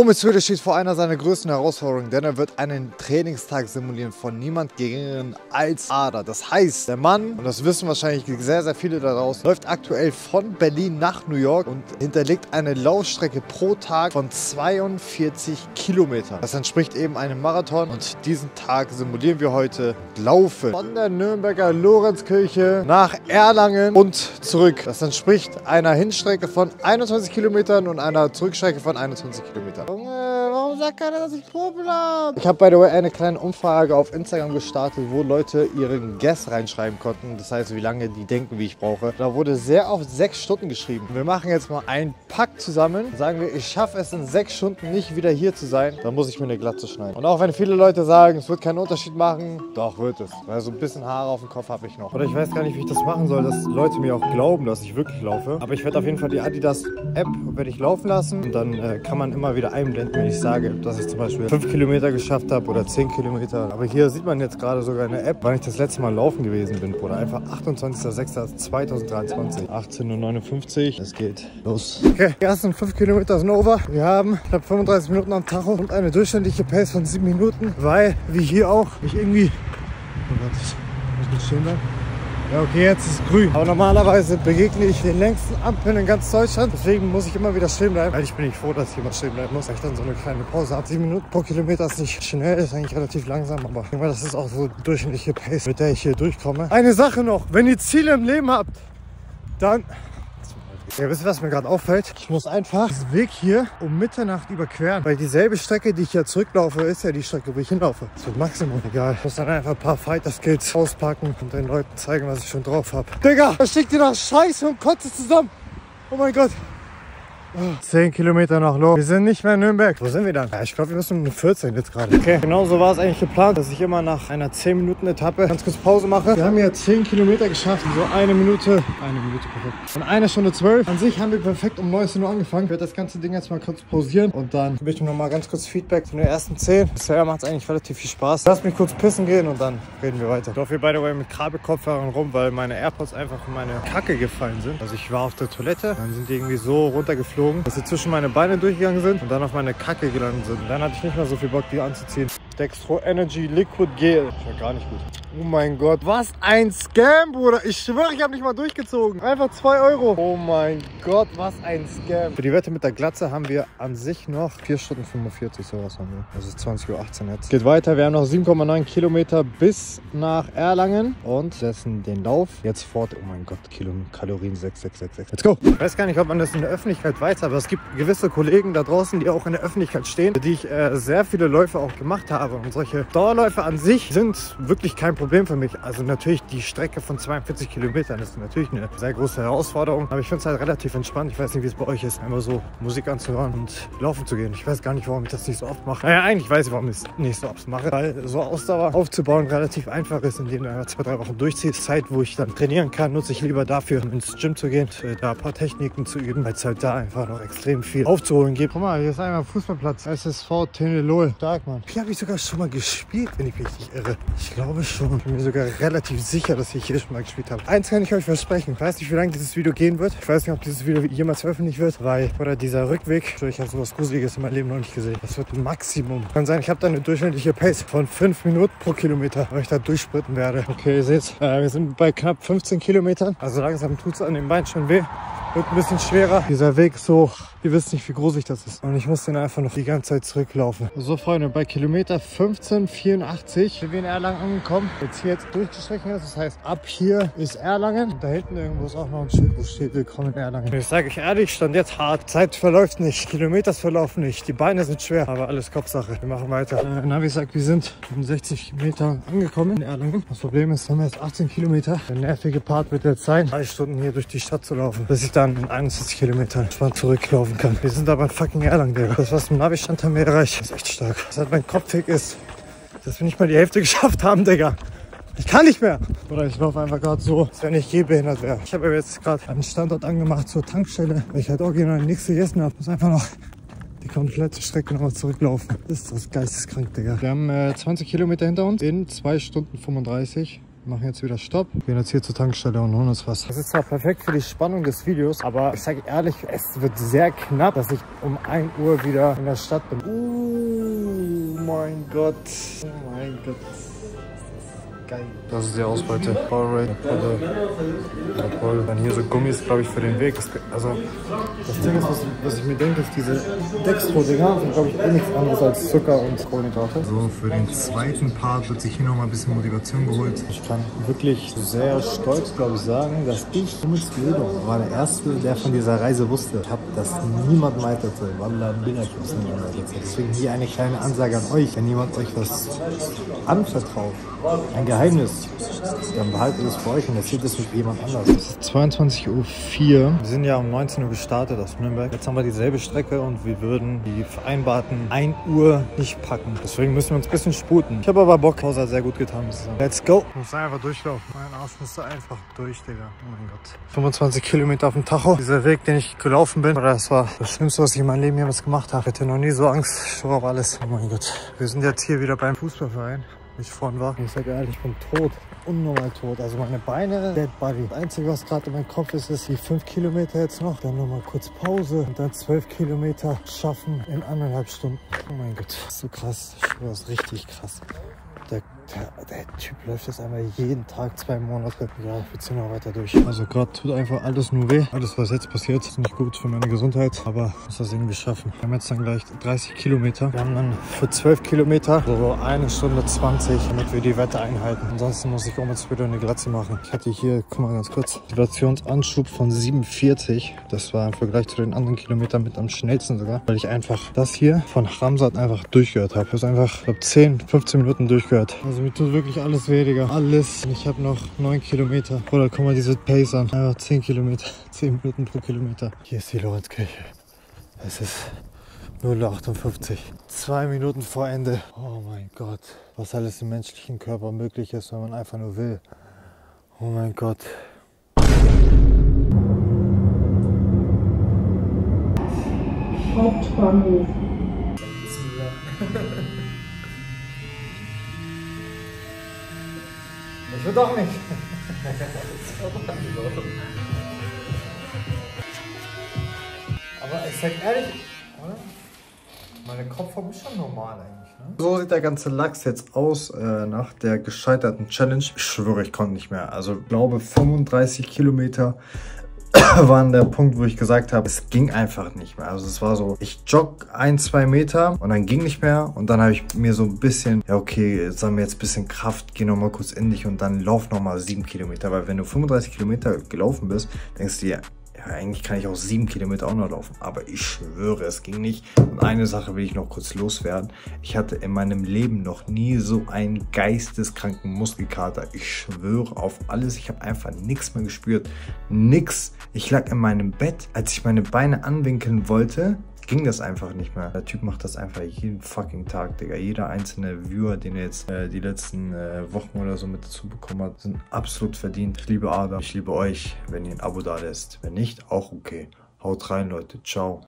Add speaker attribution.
Speaker 1: Omid steht vor einer seiner größten Herausforderungen, denn er wird einen Trainingstag simulieren von niemand geringeren als Ada. Das heißt, der Mann, und das wissen wahrscheinlich sehr, sehr viele daraus, läuft aktuell von Berlin nach New York und hinterlegt eine Laufstrecke pro Tag von 42 Kilometern. Das entspricht eben einem Marathon und diesen Tag simulieren wir heute Laufen von der Nürnberger Lorenzkirche nach Erlangen und zurück. Das entspricht einer Hinstrecke von 21 Kilometern und einer Zurückstrecke von 21 Kilometern. Junge, warum sagt keiner, dass ich Popel habe? Ich habe, by the way, eine kleine Umfrage auf Instagram gestartet, wo Leute ihren Guess reinschreiben konnten. Das heißt, wie lange die denken, wie ich brauche. Da wurde sehr oft 6 Stunden geschrieben. Wir machen jetzt mal einen Pakt zusammen. Sagen wir, ich schaffe es in 6 Stunden nicht wieder hier zu sein. Dann muss ich mir eine Glatze schneiden. Und auch wenn viele Leute sagen, es wird keinen Unterschied machen, doch wird es. Weil so ein bisschen Haare auf dem Kopf habe ich noch. Oder ich weiß gar nicht, wie ich das machen soll, dass Leute mir auch glauben, dass ich wirklich laufe. Aber ich werde auf jeden Fall die Adidas-App laufen lassen. Und dann kann man immer wieder einblenden, wenn ich sage, dass ich zum Beispiel 5 Kilometer geschafft habe oder 10 Kilometer. Aber hier sieht man jetzt gerade sogar eine App, wann ich das letzte Mal laufen gewesen bin. Oder einfach 28.06.2023. 18:59 Uhr. Es geht los. Okay, die ersten 5 Kilometer sind over. Wir haben knapp 35 Minuten am Tacho und eine durchschnittliche Pace von 7 Minuten, weil, wie hier auch, ich irgendwie... Oh Gott, muss ich stehen bleiben? Ja, okay, jetzt ist es grün. Aber normalerweise begegne ich den längsten Ampeln in ganz Deutschland. Deswegen muss ich immer wieder stehen bleiben. Eigentlich bin ich froh, dass ich immer stehen bleiben muss, weil ich dann so eine kleine Pause habe. 7 Minuten pro Kilometer ist nicht schnell, ist eigentlich relativ langsam. Aber ich denke mal, das ist auch so die durchschnittliche Pace, mit der ich hier durchkomme. Eine Sache noch, wenn ihr Ziele im Leben habt, dann... Ja, wisst ihr, was mir gerade auffällt? Ich muss einfach diesen Weg hier um Mitternacht überqueren. Weil dieselbe Strecke, die ich hier zurücklaufe, ist ja die Strecke, wo ich hinlaufe. Das wird Maximum egal. Ich muss dann einfach ein paar Fighter-Skills auspacken und den Leuten zeigen, was ich schon drauf habe. Digga, da steckt ihr nach Scheiße und Kotze zusammen. Oh mein Gott. 10 Kilometer noch los. Wir sind nicht mehr in Nürnberg. Wo sind wir dann? Ja, ich glaube, wir müssen um 14 jetzt gerade. Okay, genau so war es eigentlich geplant, dass ich immer nach einer 10 Minuten Etappe ganz kurz Pause mache. Wir haben ja 10 Kilometer geschafft. So eine Minute perfekt. Und 1 Stunde 12. An sich haben wir perfekt um 19 Uhr angefangen. Ich werde das ganze Ding jetzt mal kurz pausieren und dann gebe ich noch mal ganz kurz Feedback zu den ersten 10. Bisher macht es eigentlich relativ viel Spaß. Lass mich kurz pissen gehen und dann reden wir weiter. Ich laufe hier by the way mit Kabelkopfhörern rum, weil meine AirPods einfach in meine Kacke gefallen sind. Also ich war auf der Toilette, dann sind die irgendwie so runtergeflogen, dass sie zwischen meine Beine durchgegangen sind und dann auf meine Kacke gelandet sind. Und dann hatte ich nicht mehr so viel Bock, die anzuziehen. Dextro Energy Liquid Gel. Das war gar nicht gut. Oh mein Gott, was ein Scam, Bruder. Ich schwöre, ich habe nicht mal durchgezogen. Einfach 2 Euro. Oh mein Gott, was ein Scam. Für die Wette mit der Glatze haben wir an sich noch 4 Stunden 45, sowas haben wir. Das ist 20:18 Uhr jetzt. Geht weiter, wir haben noch 7,9 Kilometer bis nach Erlangen und setzen den Lauf jetzt fort. Oh mein Gott, Kalorien 6666. Let's go. Ich weiß gar nicht, ob man das in der Öffentlichkeit weiß, aber es gibt gewisse Kollegen da draußen, die auch in der Öffentlichkeit stehen, für die ich sehr viele Läufe auch gemacht habe. Und solche Dauerläufe an sich sind wirklich kein Problem für mich. Also natürlich die Strecke von 42 Kilometern ist natürlich eine sehr große Herausforderung. Aber ich finde es halt relativ entspannt. Ich weiß nicht, wie es bei euch ist, einfach so Musik anzuhören und laufen zu gehen. Ich weiß gar nicht, warum ich das nicht so oft mache. Naja, eigentlich weiß ich, warum ich es nicht so oft mache. Weil so Ausdauer aufzubauen relativ einfach ist, indem du 2-3 Wochen durchziehst. Zeit, wo ich dann trainieren kann, nutze ich lieber dafür, ins Gym zu gehen, da ein paar Techniken zu üben, weil es halt da einfach noch extrem viel aufzuholen gibt. Guck mal, hier ist einmal Fußballplatz. SSV Tenelol. Stark, Mann. Hier habe ich sogar schon mal gespielt, wenn ich mich nicht irre. Ich glaube schon. Ich bin mir sogar relativ sicher, dass ich hier schon mal gespielt habe. Eins kann ich euch versprechen. Ich weiß nicht, wie lange dieses Video gehen wird. Ich weiß nicht, ob dieses Video jemals veröffentlicht wird, weil oder dieser Rückweg, ich habe sowas Gruseliges in meinem Leben noch nicht gesehen. Das wird ein Maximum. Kann sein, ich habe da eine durchschnittliche Pace von 5 Minuten pro Kilometer, weil ich da durchspritten werde. Okay, ihr seht, wir sind bei knapp 15 Kilometern. Also langsam tut es an den Beinen schon weh. Wird ein bisschen schwerer. Dieser Weg so, ihr wisst nicht, wie gruselig das ist. Und ich muss den einfach noch die ganze Zeit zurücklaufen. So, Freunde, bei Kilometer 15,84 sind wir in Erlangen angekommen. Jetzt hier durchgestrichen ist. Das heißt, ab hier ist Erlangen. Und da hinten irgendwo ist auch noch ein Schild, wo steht, willkommen in Erlangen. Ich sage euch ehrlich, stand jetzt hart. Zeit verläuft nicht. Kilometer verlaufen nicht. Die Beine sind schwer, aber alles Kopfsache. Wir machen weiter. Navi sagt, wir sind um 60 Meter angekommen in Erlangen. Das Problem ist, wir haben jetzt 18 Kilometer. Der nervige Part wird jetzt sein, 3 Stunden hier durch die Stadt zu laufen, bis ich dann in 21 Kilometern entspannt zurücklaufen kann. Wir sind aber in fucking Erlangen, Digga. Das, was im Navi stand, haben wir erreicht. Das ist echt stark. Das hat mein Kopfweg ist, dass wir nicht mal die Hälfte geschafft haben, Digga. Ich kann nicht mehr. Oder ich laufe einfach gerade so, als wenn ich gehbehindert wäre. Ich habe jetzt gerade einen Standort angemacht zur Tankstelle, weil ich halt original nichts gegessen habe. Muss einfach noch die komplette Strecke nochmal zurücklaufen. Das ist das geisteskrank, Digga. Wir haben 20 Kilometer hinter uns in 2 Stunden 35. machen jetzt wieder Stopp, gehen jetzt hier zur Tankstelle und holen uns was. Das ist zwar perfekt für die Spannung des Videos, aber ich sage ehrlich, es wird sehr knapp, dass ich um 1 Uhr wieder in der Stadt bin. Mein Gott. Oh mein Gott. Geil. Das ist die Ausbeute. Powerade, Pulle. Dann hier so Gummis, glaube ich, für den Weg. Also, das Ding ist, was ich mir denke, ist diese Dextro-Dinger sind, glaube ich, eh nichts anderes als Zucker und Kohlenhydrate. So, für den zweiten Part wird sich hier nochmal ein bisschen Motivation geholt. Ich kann wirklich sehr stolz, glaube ich, sagen, dass ich Hummels Bildung war der Erste, der von dieser Reise wusste. Ich habe das niemandem erzählt. Wallah, Bilderklips niemandem erzählt. Deswegen hier eine kleine Ansage an euch, wenn jemand euch was anvertraut. Ein Geheimnis, dann behaltet es für euch und erzählt es mit jemand anders. Es ist 22:04 Uhr. Wir sind ja um 19 Uhr gestartet aus Nürnberg. Jetzt haben wir dieselbe Strecke und wir würden die vereinbarten 1 Uhr nicht packen. Deswegen müssen wir uns ein bisschen sputen. Ich habe aber Bock. Pause hat sehr gut getan. Let's go. Ich muss einfach durchlaufen. Mein Arsch musste einfach durch, Digga. Oh mein Gott. 25 Kilometer auf dem Tacho. Dieser Weg, den ich gelaufen bin, das war das Schlimmste, was ich in meinem Leben jemals gemacht habe. Ich hatte noch nie so Angst. Ich schwöre auf alles. Oh mein Gott. Wir sind jetzt hier wieder beim Fußballverein. Ich vorhin war. Ich sage ehrlich, ich bin tot. Unnormal tot. Also meine Beine, Dead Body. Das Einzige, was gerade in meinem Kopf ist, ist die 5 Kilometer jetzt noch. Dann nochmal kurz Pause und dann 12 Kilometer schaffen in 1,5 Stunden. Oh mein Gott. Das ist so krass. Ich schwöre, das ist richtig krass. Der Typ läuft jetzt einmal jeden Tag 2 Monate. Ja, wir ziehen auch weiter durch. Also gerade tut einfach alles nur weh. Alles, was jetzt passiert, ist nicht gut für meine Gesundheit. Aber ich muss das irgendwie schaffen. Wir haben jetzt dann gleich 30 Kilometer. Wir haben dann für 12 Kilometer so 1 Stunde 20, damit wir die Wette einhalten. Ansonsten muss ich jetzt wieder eine Glatze machen. Ich hatte hier, guck mal ganz kurz, Motivationsanschub von 47. Das war im Vergleich zu den anderen Kilometern mit am schnellsten sogar. Weil ich einfach das hier von Ramsat einfach durchgehört habe. Ich habe es einfach, ich glaube, 10, 15 Minuten durchgehört. Also mir tut wirklich alles weh, Digga. Alles. Und ich habe noch 9 Kilometer. Oder guck mal diese Pace an. Einfach 10 Kilometer. 10 Minuten pro Kilometer. Hier ist die Lorenzkirche. Es ist 0:58. 2 Minuten vor Ende. Oh mein Gott. Was alles im menschlichen Körper möglich ist, wenn man einfach nur will. Oh mein Gott.
Speaker 2: Hauptbahnhof.
Speaker 1: Ich will doch nicht. Aber ich sag ehrlich, oder? Meine Kopfform ist schon normal eigentlich, ne? So sieht der ganze Lachs jetzt aus nach der gescheiterten Challenge. Ich schwöre, ich konnte nicht mehr. Also ich glaube 35 Kilometer waren der Punkt, wo ich gesagt habe, es ging einfach nicht mehr. Also es war so, ich jogge 1, 2 Meter und dann ging nicht mehr. Und dann habe ich mir so ein bisschen, ja okay, jetzt haben wir jetzt ein bisschen Kraft, geh nochmal kurz in dich und dann lauf nochmal 7 Kilometer. Weil wenn du 35 Kilometer gelaufen bist, denkst du dir, ja, eigentlich kann ich auch 7 Kilometer auch noch laufen. Aber ich schwöre, es ging nicht. Und eine Sache will ich noch kurz loswerden. Ich hatte in meinem Leben noch nie so einen geisteskranken Muskelkater. Ich schwöre auf alles. Ich habe einfach nichts mehr gespürt. Nix. Ich lag in meinem Bett. Als ich meine Beine anwinkeln wollte, ging das einfach nicht mehr. Der Typ macht das einfach jeden fucking Tag, Digga. Jeder einzelne Viewer, den er jetzt die letzten Wochen oder so mit dazu bekommen hat, sind absolut verdient. Ich liebe Adam, ich liebe euch, wenn ihr ein Abo da lässt. Wenn nicht, auch okay. Haut rein, Leute. Ciao.